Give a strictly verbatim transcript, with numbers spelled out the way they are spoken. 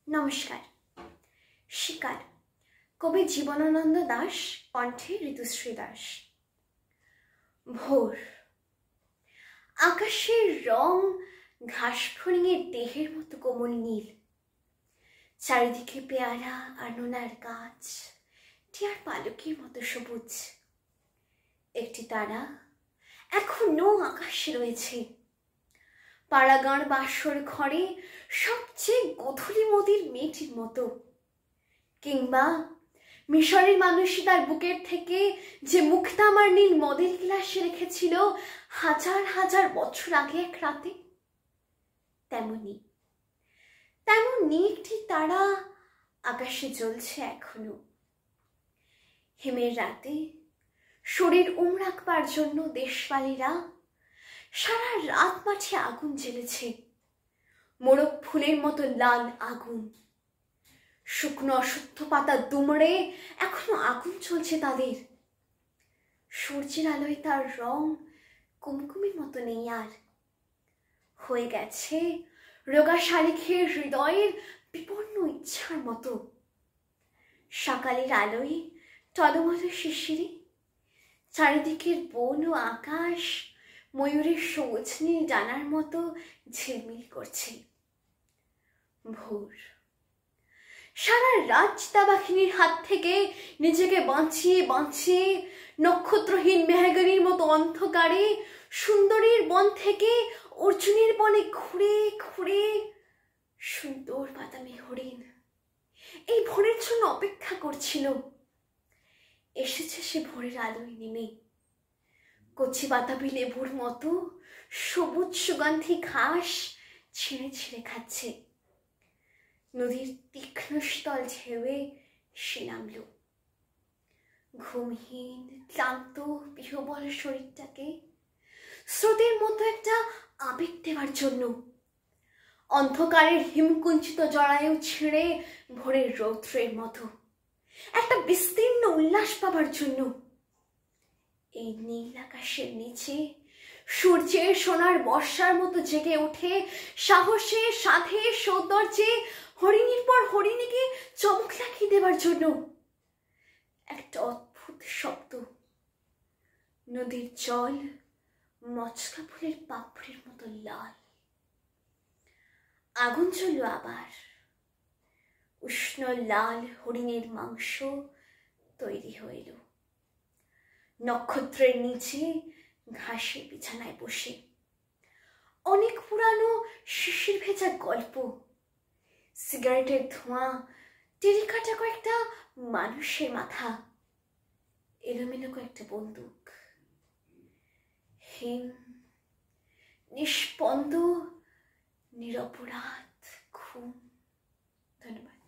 নমস্কার। শিকার, কবি জীবনানন্দ দাশ, কণ্ঠে ঋতুশ্রী দাস। ভোর, আকাশের রং ঘাস ফড়িংয়ের দেহের মতো কোমল নীল, চারিদিকে পেয়ারা আর নোনার গাছ, টিয়ার পালকের মতো সবুজ। একটি তারা এখনো আকাশে রয়েছে। পাড়াগাঁর বাসর ঘরে সবচেয়ে গধূলি মতির মেয়েটির মতো, কিংবা মিশরের মানুষই তার বুকের থেকে যে মুক্তামার নীল মদের গ্লাসে রেখেছিল হাজার হাজার বছর আগে এক রাতে, তেমনি তেমনি একটি তারা আকাশে জ্বলছে এখনো। হিমের রাতে শরীর উম রাখবার জন্য দেশবালীরা সারা রাত মাঠে আগুন জ্বেলেছে, মোরগ ফুলের মতো লাল আগুন। শুকনো অশুদ্ধ পাতা দুমড়ে এখনো আগুন চলছে তাদের। সূর্যের আলোয় তার রং কুমকুমের মতো নেই আর, হয়ে গেছে রোগা শালিখের হৃদয়ের বিপন্ন ইচ্ছার মতো। সকালের আলোয় টলমল শিশিরে চারিদিকের বন ও আকাশ ময়ূরের সবুজ নীল ডানার মতো ঝিলমিল করছে। ভোর, সারা রাত চিতাবাঘিনীর হাত থেকে নিজেকে বাঁচিয়ে বাঁচিয়ে নক্ষত্রহীন মেহগনির মতো অন্ধকারে সুন্দরীর বন থেকে অর্জুনের বনে ঘুরে ঘুরে সুন্দর বাদামি হরিণ এই ভোরের জন্য অপেক্ষা করছিল। এসেছে সে ভোরের আলোয় নেমে, কচি বাতাবি লেবুর মতো সবুজ সুগন্ধি ঘাস ছিঁড়ে ছিঁড়ে খাচ্ছে। নদীর তীক্ষ্ণ শীতল ঢেউয়ে সে নামল। ঘুমহীন ক্লান্ত বিহবল শরীরটাকে স্রোতের মতো একটা আবেগ দেওয়ার জন্য, অন্ধকারের হিমকুঞ্চিত জড়ায়ু ছিঁড়ে ভোরের রৌদ্রের মতো একটা বিস্তীর্ণ উল্লাস পাবার জন্য। এই নীল আকাশের নিচে সূর্যের সোনার বর্ষার মতো জেগে ওঠে সাহসে, সাধে, সৌন্দর্যে হরিণীর পর হরিণীকে চমক লাগিয়ে দেবার জন্য। একটা অদ্ভুত শব্দ, নদীর জল মচকা ফুলের পাপড়ির মতো লাল। আগুন জ্বলল আবার, উষ্ণ লাল হরিণের মাংস তৈরি হইল। নক্ষত্রের নিচে ঘাসের বিছানায় বসে অনেক পুরানো শিশির ভেজা গল্প, সিগারেটের ধোঁয়া, টেরি কাটা কয়েকটা মানুষের মাথা, এলোমেলো কয়েকটা বন্দুক, হিম, নিষ্পন্দ নিরপরাধ ঘুম। ধন্যবাদ।